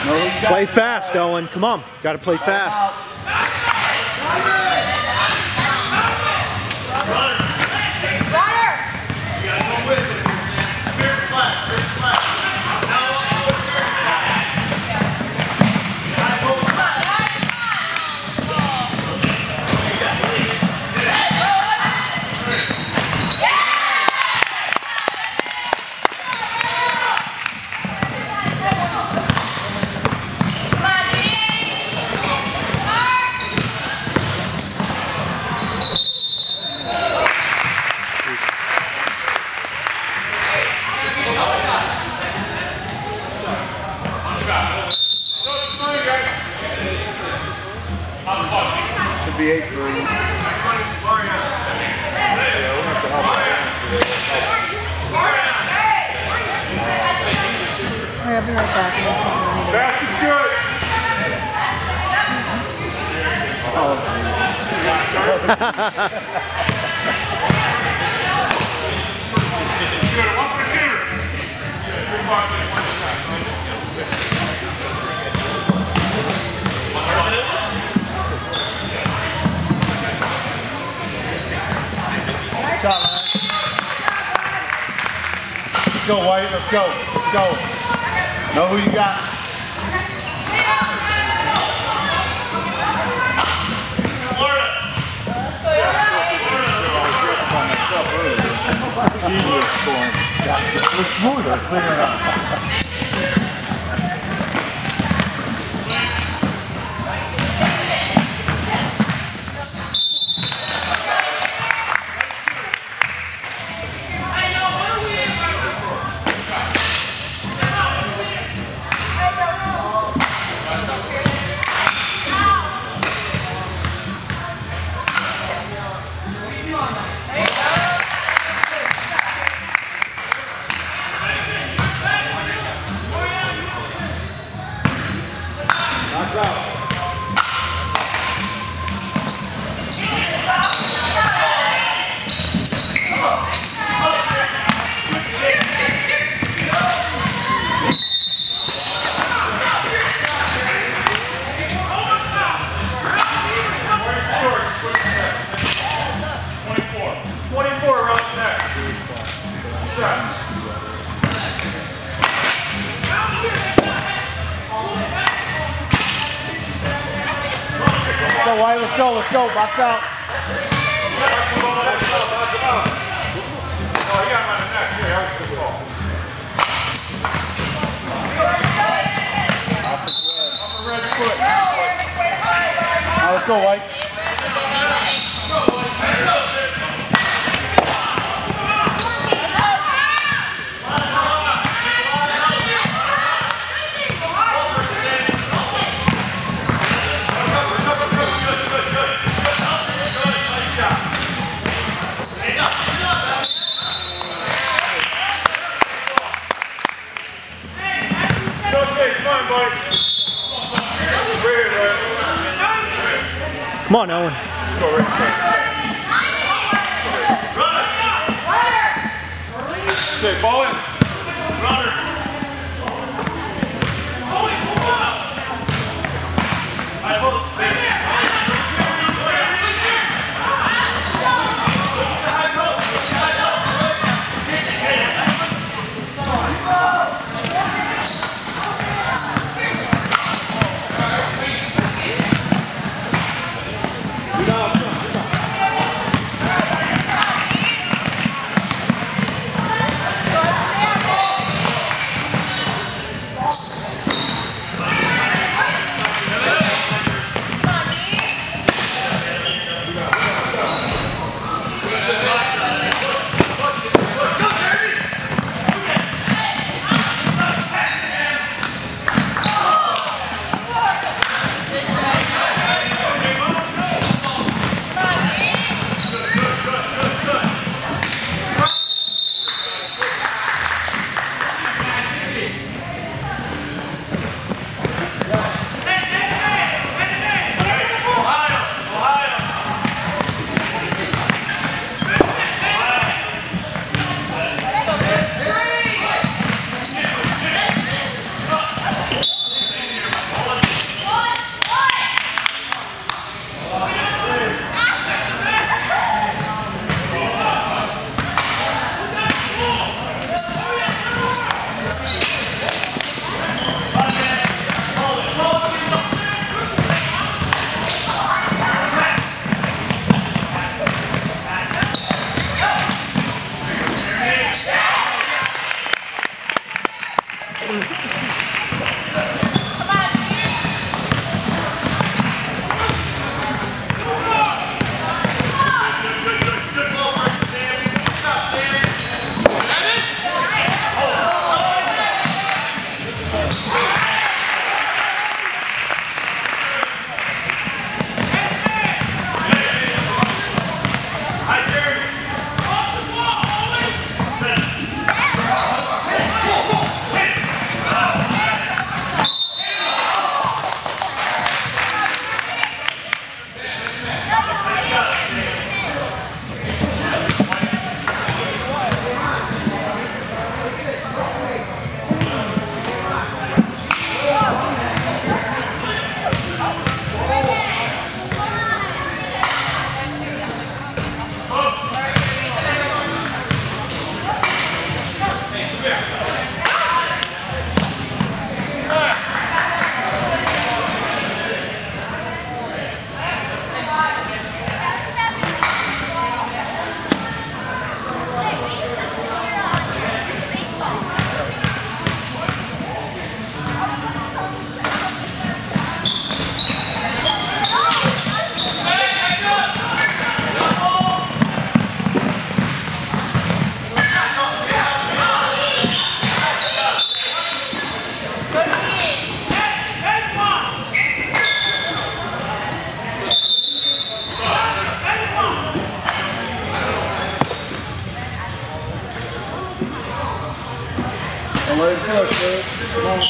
Play fast, Owen. Come on. Got to play fast. Should be 8-3. Alright, I'll be right back. Fast is good. Good. One for the shooter. Let's go, White. Let's go. Let's go. Know who you got. Genius form. Gotcha. It was smoother. Cleaner up. Let's go, let's go, box out. Oh, you got him on the neck. Here, that was a good ball. Off the red foot. Now let's go, White. Come on, Owen. Okay, ball in. Runner. push, dude. Come on.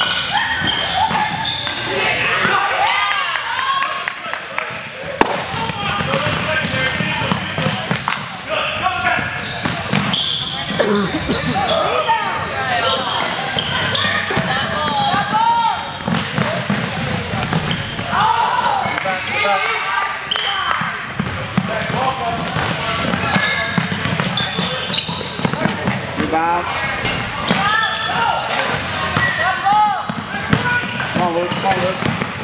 Rebound. Come on, Luke. Come on, Luke.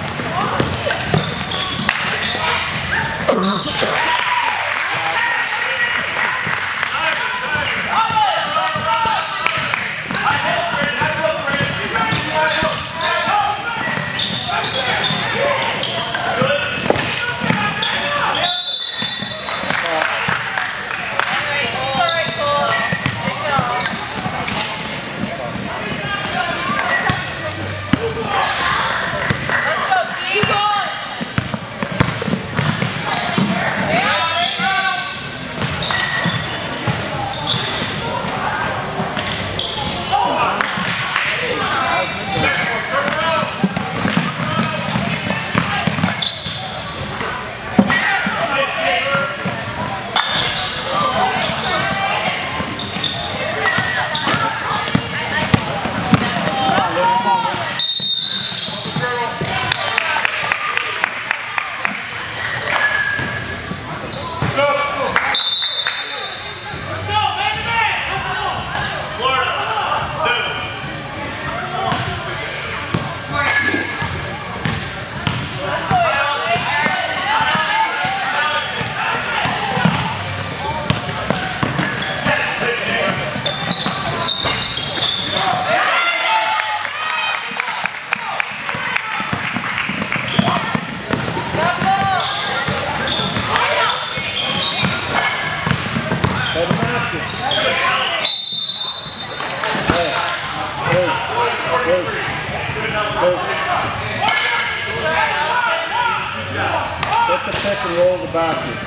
Get the pick and roll the basket.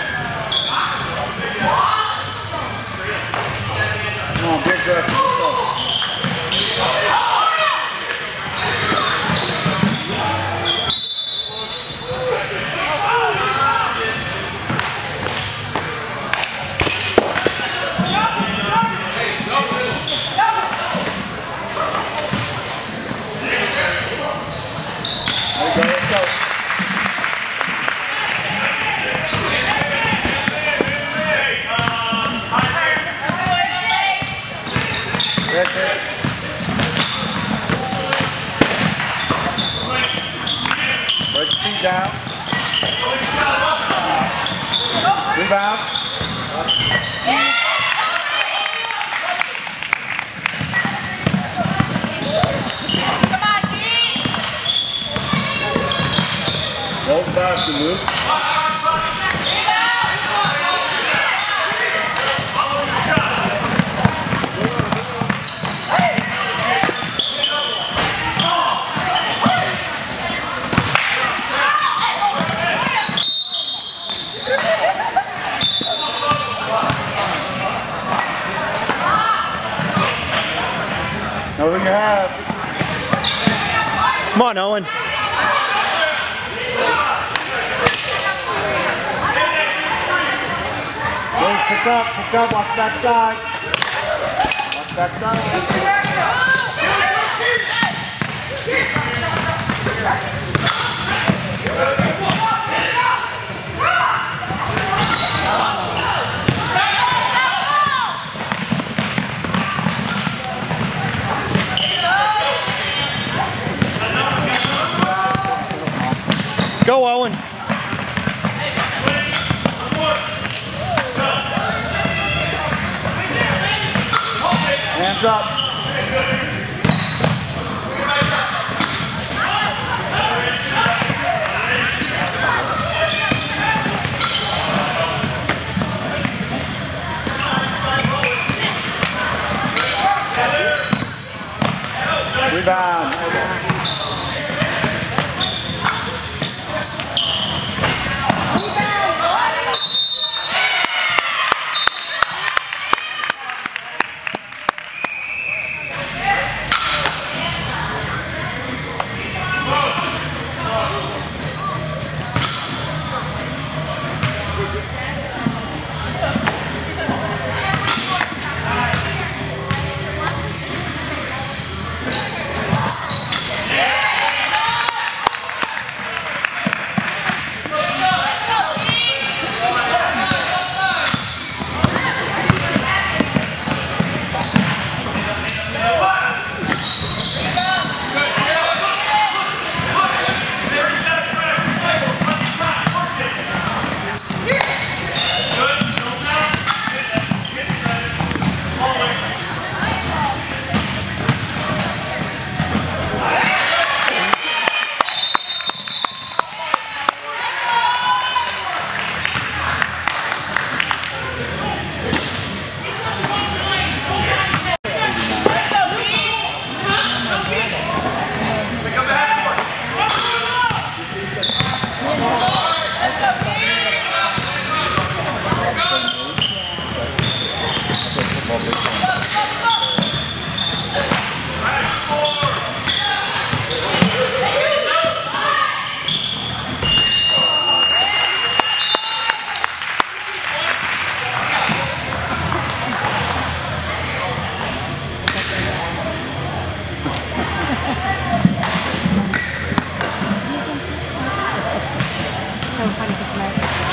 Come on, big rep. Break your feet down. Rebound. Come on, Dean. Roll the basket, Luke. Know who you have. Come on, Owen. Luke, pick up, watch that side. Watch that side. Go, Owen. Hands up. Rebound. so funny because my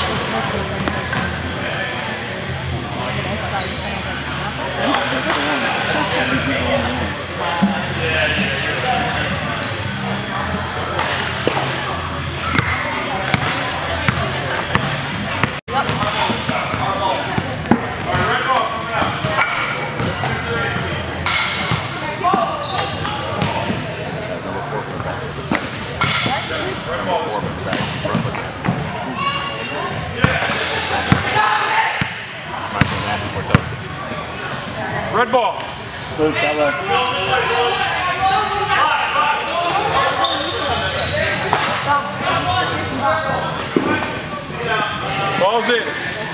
Red ball. Luke, that way. Ball's in.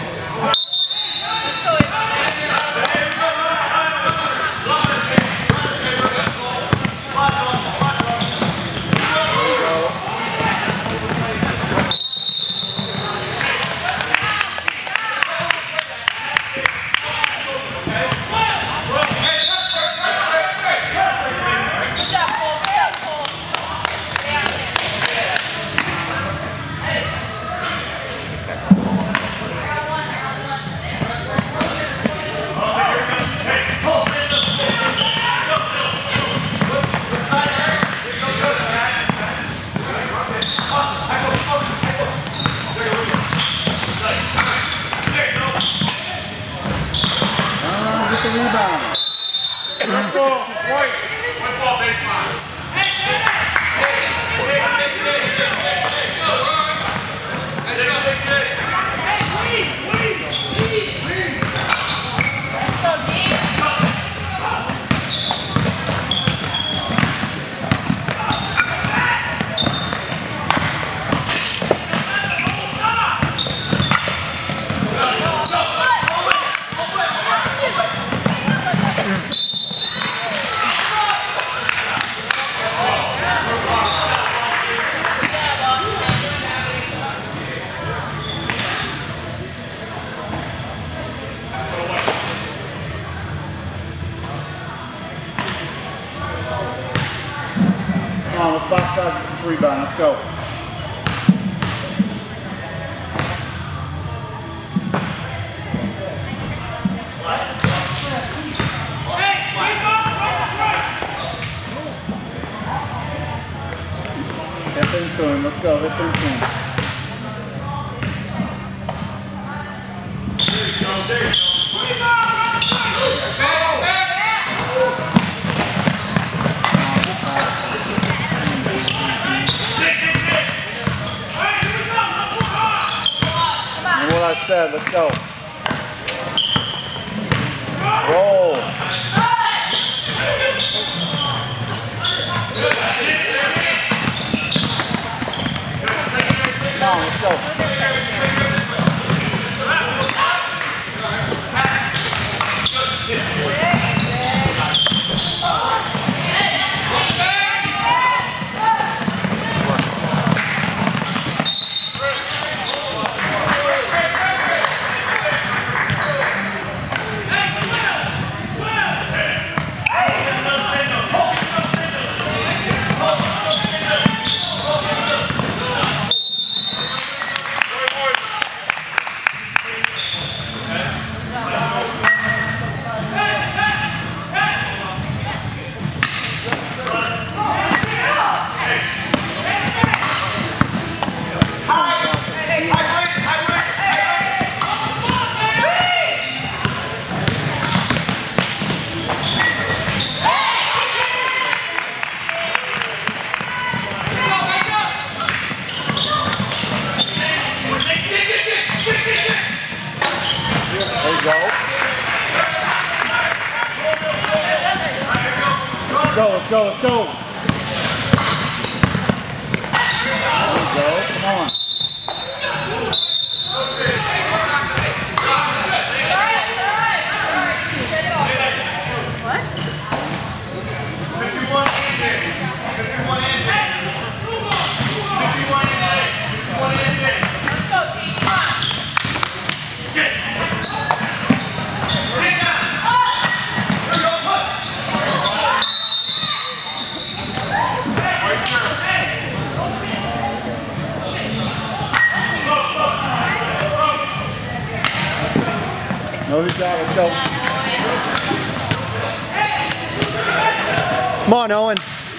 Come on, let's box out the rebound. Let's go. Hip into him. Let's go. Hip into him. There you go. There you go. What I said, let's go. Roll. Come on, let's go. Let's go, let's go, let's go. There we go, come on. What? 51 in there. 51 in there. 51 in there. 51 in there. Let's go, team. Come on. No, he's out. Let's go. Come on, Owen.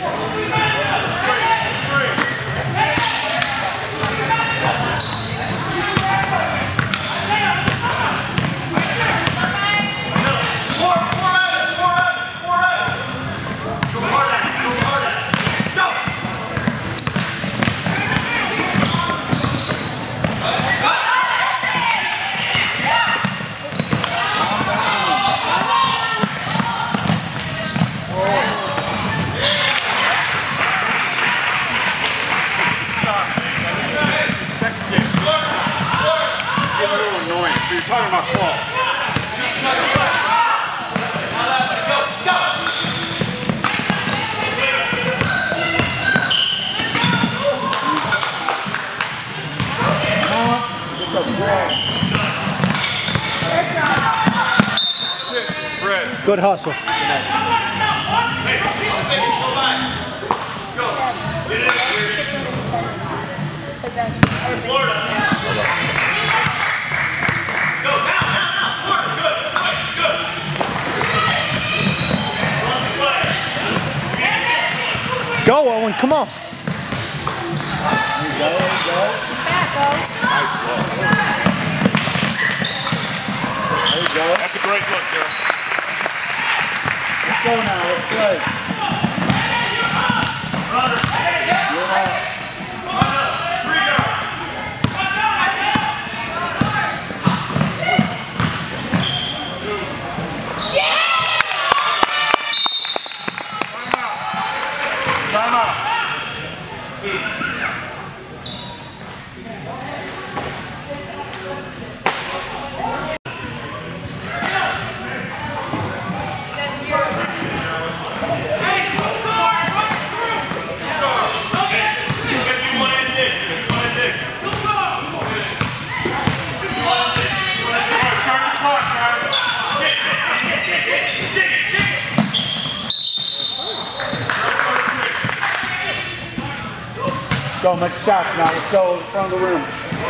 You're talking about calls. Good hustle. Go, Owen, come on. Back, go. There you go. That's a great look, Joe. Let's go now, let's play. Time out. Go, make shots now. Let's go in front of the rim.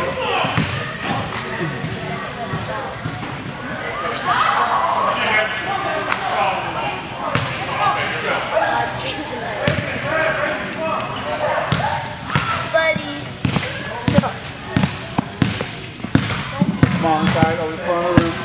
Come on, inside, over in front of the room.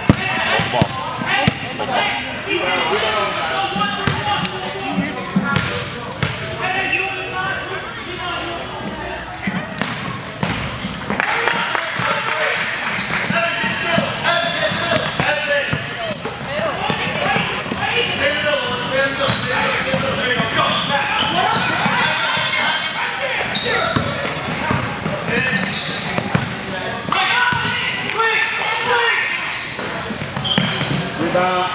Rebound.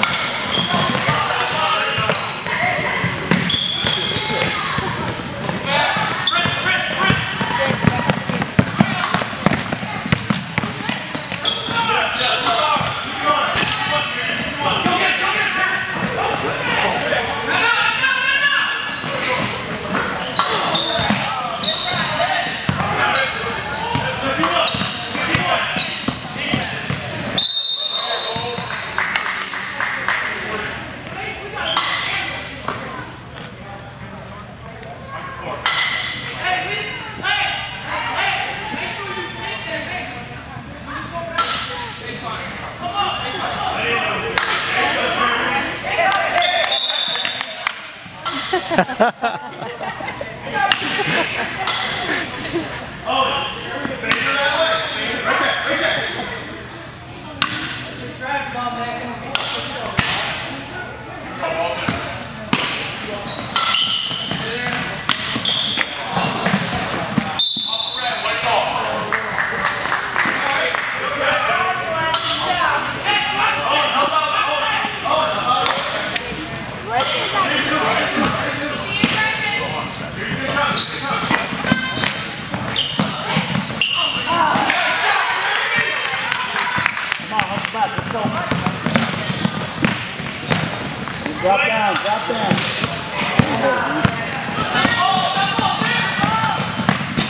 Drop down, drop down.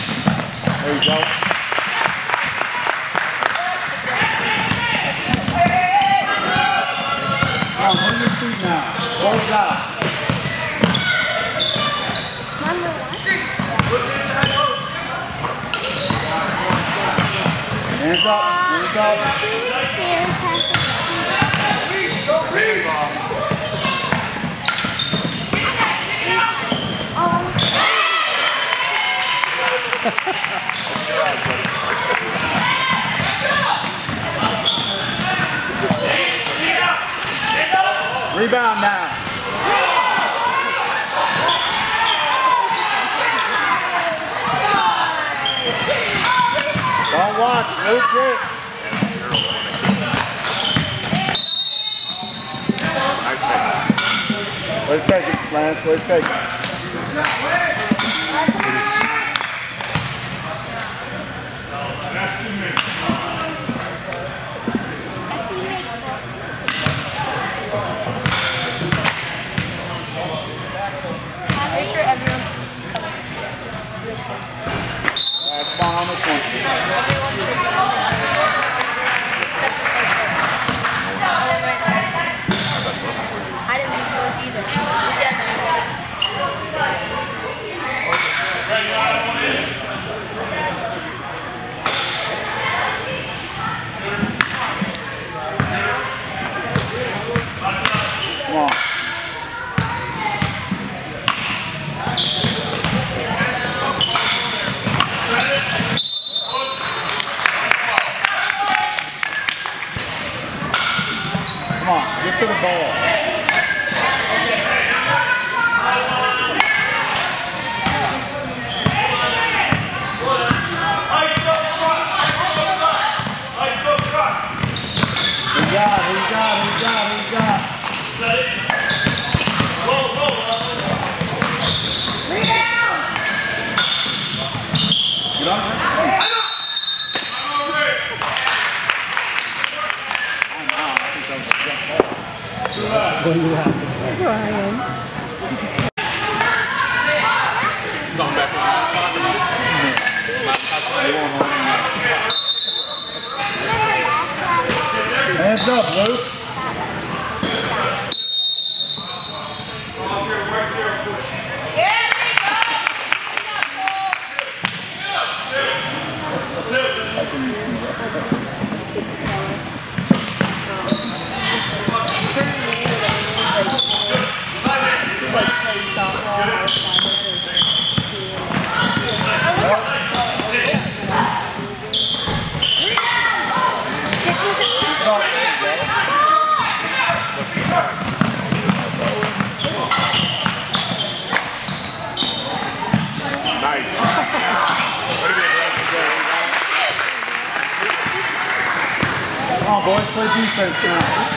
There you go. out. Hands up, hands up. Rebound now. Don't watch, move it. Let's take it, Lance, let's take it. That's 2 minutes. I'm pretty sure everyone's coming this game. Come on this one. Everyone should be coming for this one. I didn't think those either. He's definitely Come on. Come on, get to the ball. Who got? Get on her. What do you have? Brian. Hands up, Luke. Come on, boys, play defense now.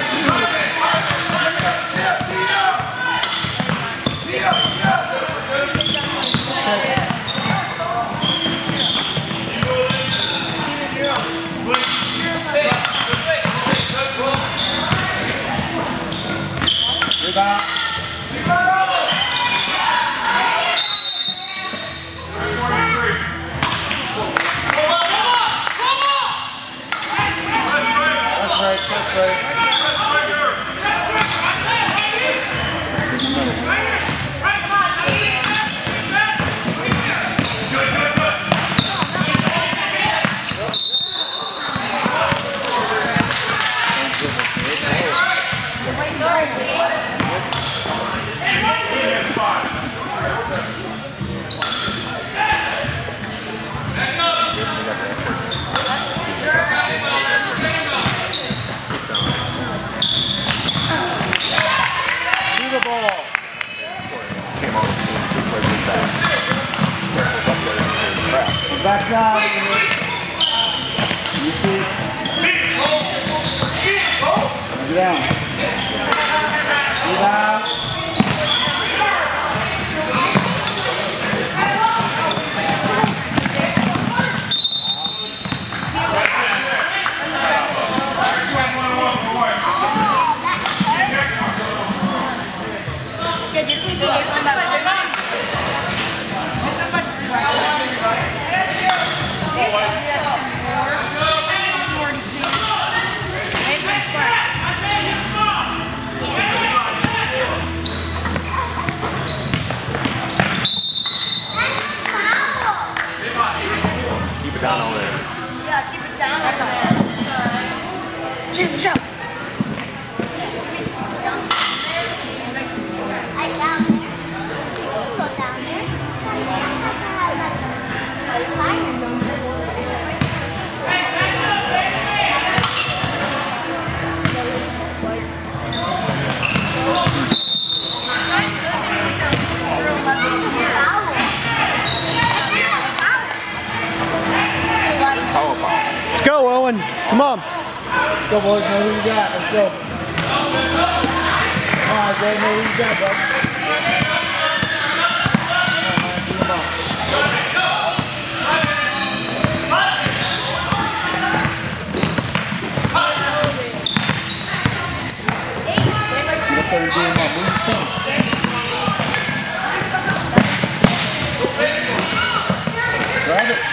Rebound. That's right. Back down. You see? Get down. Get down. it down over there. Yeah, keep it down. Keep the shot. Let's go, Owen. Come on. Let's go, boys. Know who you got. Let's go. Come on, Jay. Know who you got, bud. Come on, man. Grab it.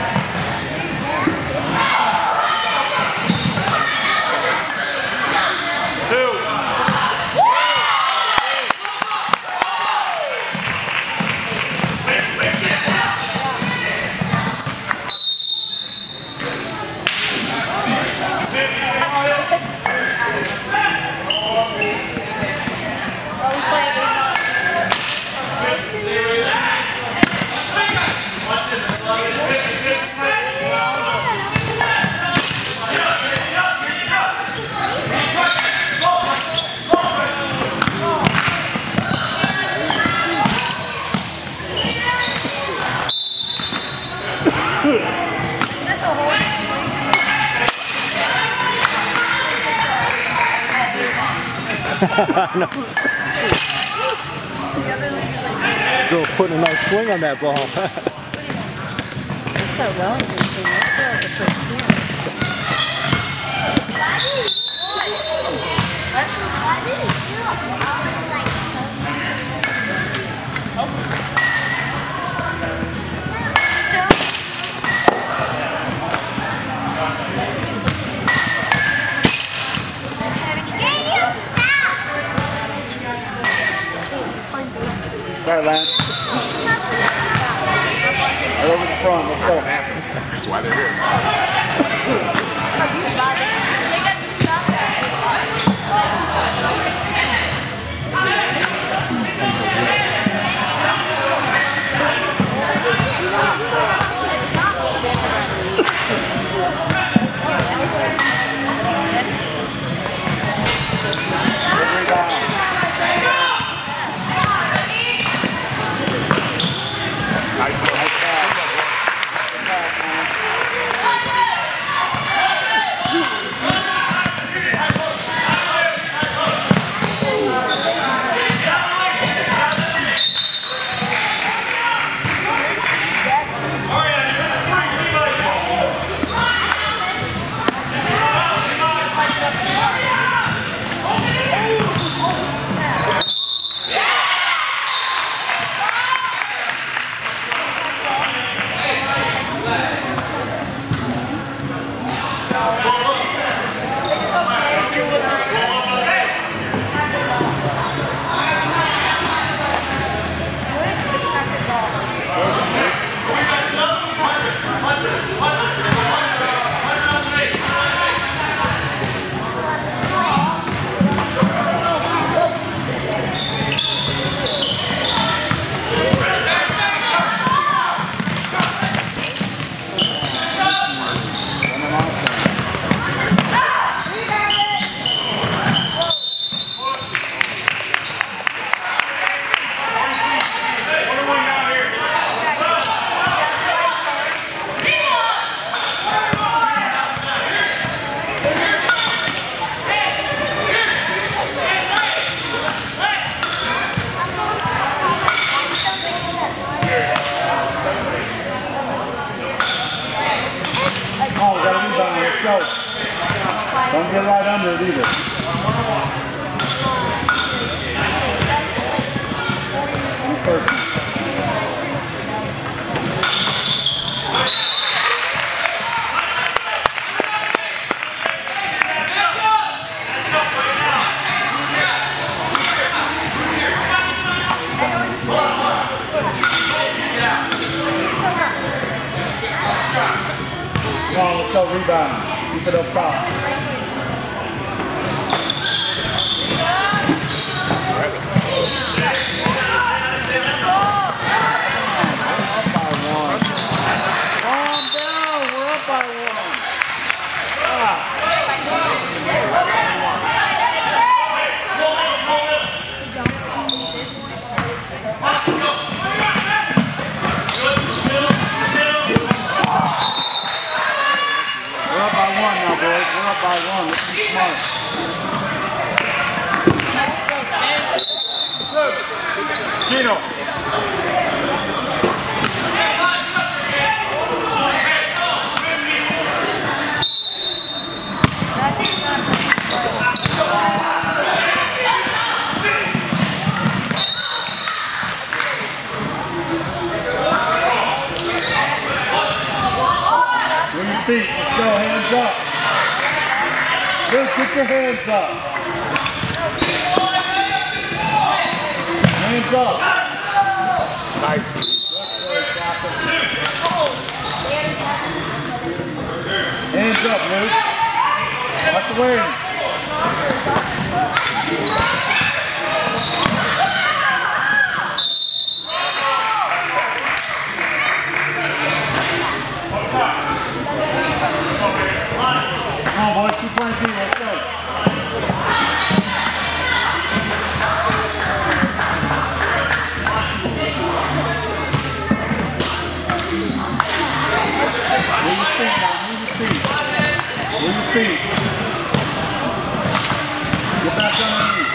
I know. Girl putting a nice swing on that ball. That's so relevant. All right, Lance. Right over the front. Let's go. That's why they're here. Oh, we got a rebound. Let's go. Don't get right under it either. First. Yeah. Come on, let's go rebound. Keep it up top. By one, let's be smart. Gino. Move your feet, let's go, hands up. Good, get your hands up. Hands up. Nice. Hands up, Luke. Watch the wing. Come on, boys, keep playing team. Let's go. Move your feet now, move your feet. Move your feet. Get back underneath.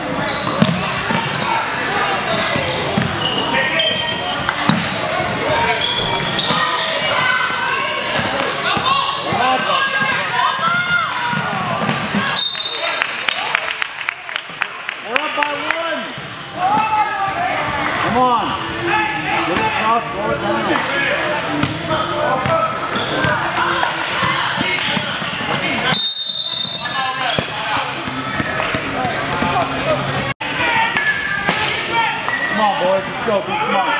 Come on. Get it across, slow it down. Come on, boys. Let's go. Be smart.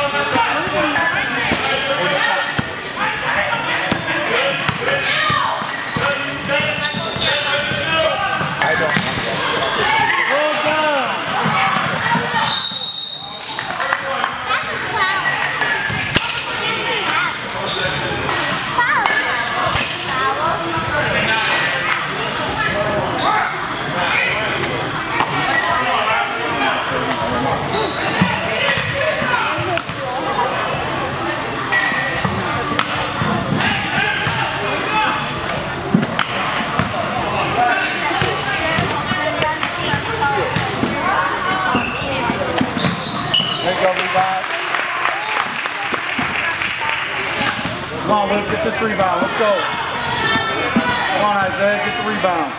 Come on, Luke, get this rebound. Let's go. Come on, Isaiah, get the rebound.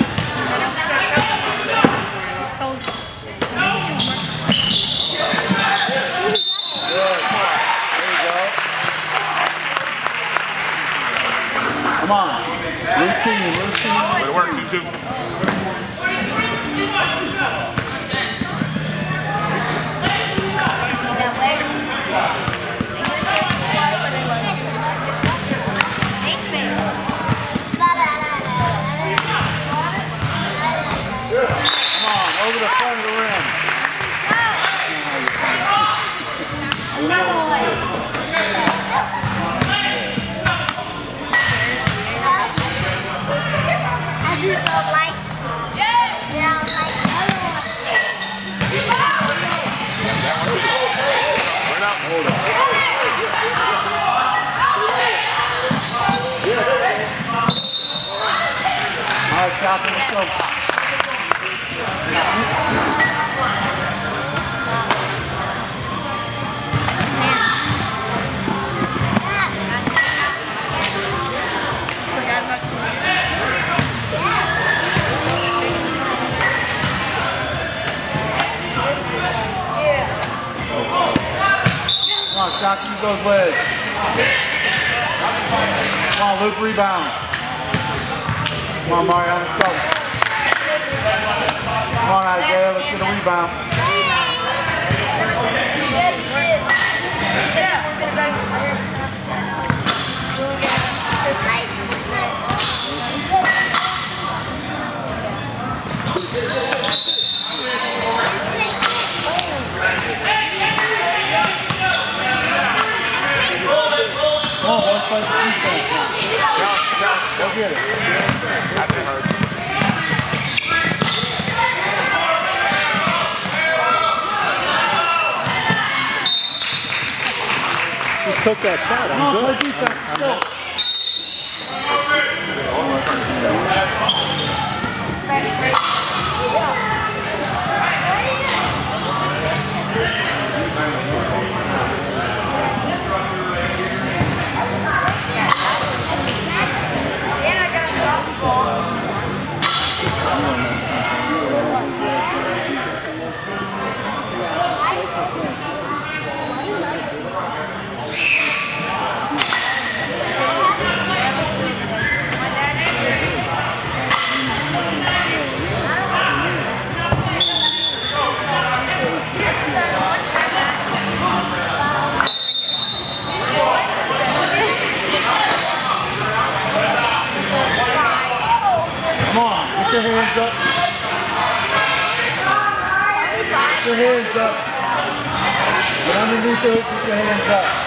Good. There you go. Come on. Routine. Way to work, 2-2. Over the front of the rim. Hold on. All right, Captain, let's go. Come on, Shock, keep those legs. Come on, Luke, rebound. Come on, Mario, let's go. Come on, Isaiah, let's get a rebound. Yeah, because I heard stuff. play defense. Go get it. That's hurt. Just took that shot. I'm good. Play defense. Go. Put your hands up. Put your hands up. Get underneath those, put your hands up.